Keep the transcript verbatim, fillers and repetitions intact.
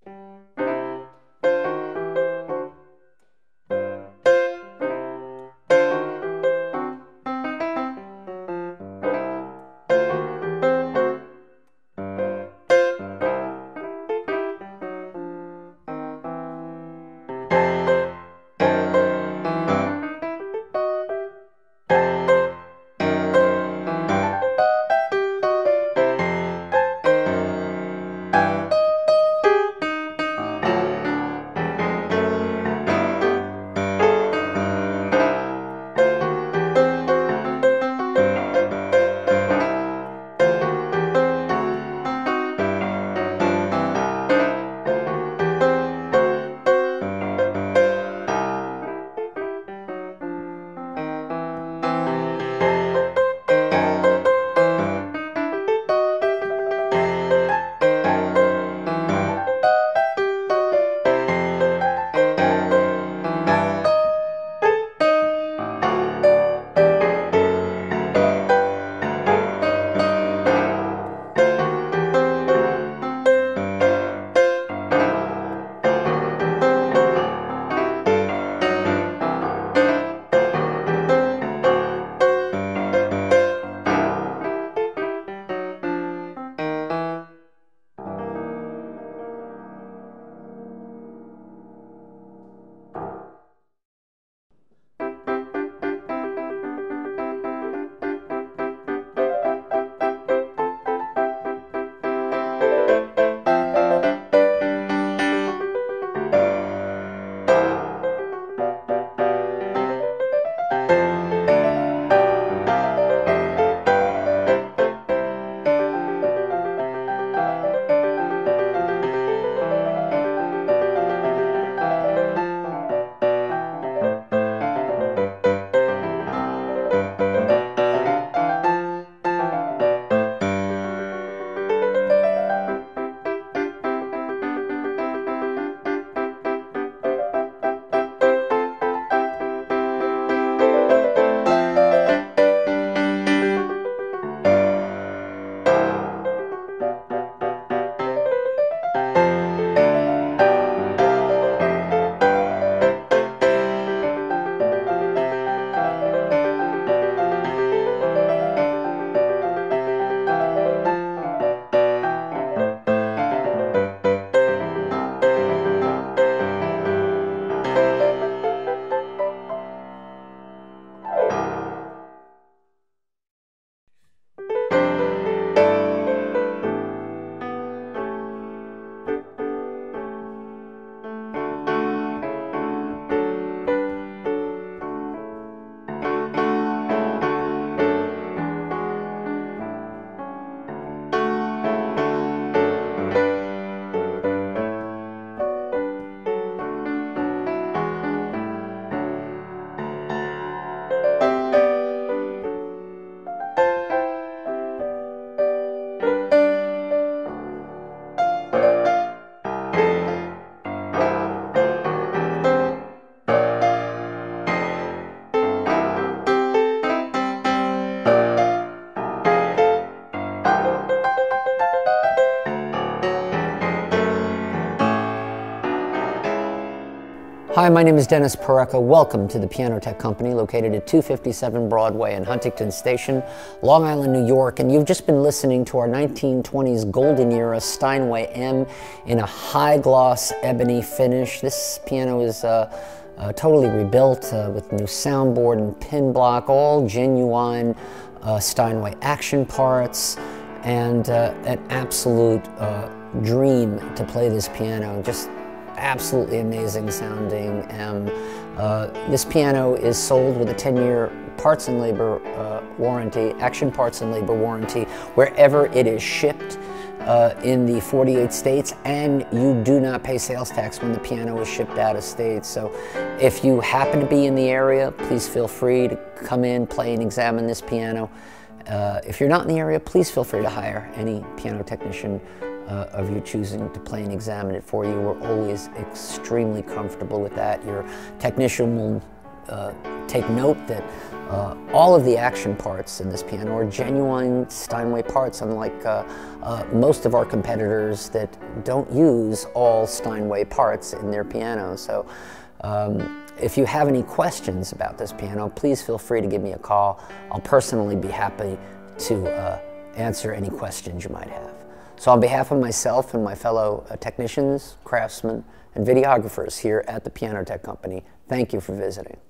Hi, my name is Dennis Pareca. Welcome to the Pianotek Company, located at two fifty-seven Broadway in Huntington Station, Long Island, New York. And you've just been listening to our nineteen twenties golden era Steinway M in a high gloss ebony finish. This piano is uh, uh, totally rebuilt uh, with new soundboard and pin block, all genuine uh, Steinway action parts, and uh, an absolute uh, dream to play this piano. Just absolutely amazing sounding. Um, uh, this piano is sold with a ten year parts and labor uh, warranty, action parts and labor warranty, wherever it is shipped uh, in the forty-eight states, and you do not pay sales tax when the piano is shipped out of state. So if you happen to be in the area, please feel free to come in, play and examine this piano. Uh, if you're not in the area, please feel free to hire any piano technician Uh, of your choosing to play and examine it for you. We're always extremely comfortable with that. Your technician will uh, take note that Uh, all of the action parts in this piano are genuine Steinway parts, unlike uh, uh, most of our competitors that don't use all Steinway parts in their pianos. So um, if you have any questions about this piano, please feel free to give me a call. I'll personally be happy to uh, answer any questions you might have. So on behalf of myself and my fellow uh, technicians, craftsmen, and videographers here at the Pianotek Company, thank you for visiting.